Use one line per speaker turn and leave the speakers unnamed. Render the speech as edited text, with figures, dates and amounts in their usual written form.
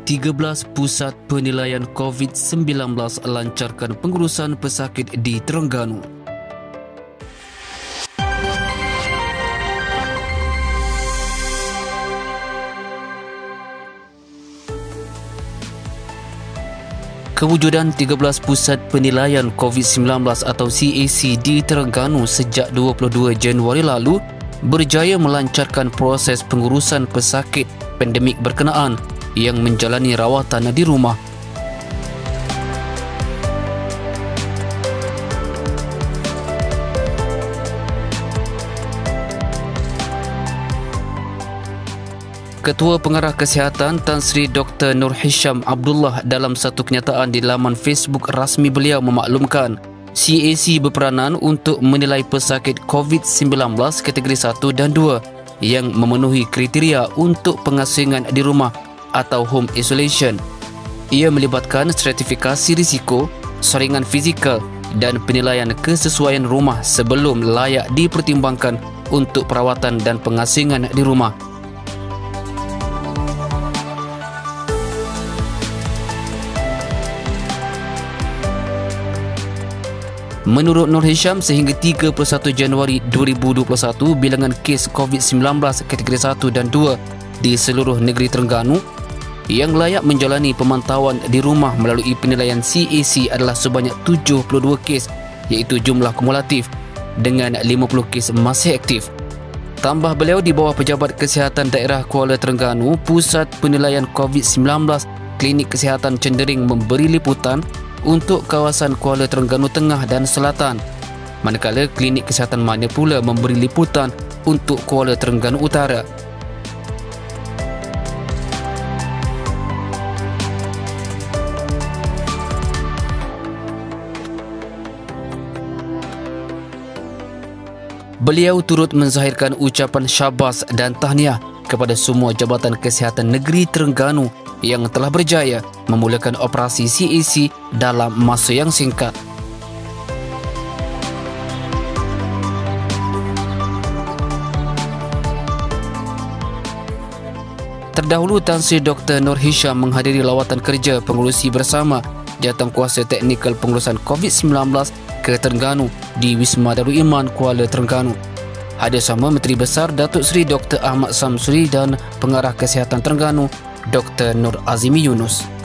13 pusat penilaian COVID-19 lancarkan pengurusan pesakit di Terengganu. Kewujudan 13 pusat penilaian COVID-19 atau CAC di Terengganu sejak 22 Januari lalu berjaya melancarkan proses pengurusan pesakit pandemik berkenaan yang menjalani rawatan di rumah. Ketua Pengarah Kesihatan Tan Sri Dr. Nur Hisham Abdullah dalam satu kenyataan di laman Facebook rasmi beliau memaklumkan CAC berperanan untuk menilai pesakit COVID-19 kategori 1 dan 2 yang memenuhi kriteria untuk pengasingan di rumah atau home isolation. Ia melibatkan stratifikasi risiko, saringan fizikal dan penilaian kesesuaian rumah sebelum layak dipertimbangkan untuk perawatan dan pengasingan di rumah. Menurut Nur Hisham, sehingga 31 Januari 2021, bilangan kes COVID-19 kategori 1 dan 2 di seluruh negeri Terengganu yang layak menjalani pemantauan di rumah melalui penilaian CAC adalah sebanyak 72 kes, iaitu jumlah kumulatif dengan 50 kes masih aktif. Tambah beliau, di bawah Pejabat Kesihatan Daerah Kuala Terengganu, Pusat Penilaian COVID-19 Klinik Kesihatan cenderung memberi liputan untuk kawasan Kuala Terengganu Tengah dan Selatan, manakala Klinik Kesihatan Manya pula memberi liputan untuk Kuala Terengganu Utara. Beliau turut menzahirkan ucapan syabas dan tahniah kepada semua Jabatan Kesihatan Negeri Terengganu yang telah berjaya memulakan operasi CAC dalam masa yang singkat. Terdahulu, Tan Sri Dr. Nur Hisham menghadiri lawatan kerja pengurusi bersama Jawatankuasa Teknikal Pengurusan COVID-19 ke Terengganu di Wisma Darul Iman, Kuala Terengganu. Hadir sama Menteri Besar Datuk Seri Dr. Ahmad Samsuri dan Pengarah Kesihatan Terengganu Dr. Nur Azimi Yunus.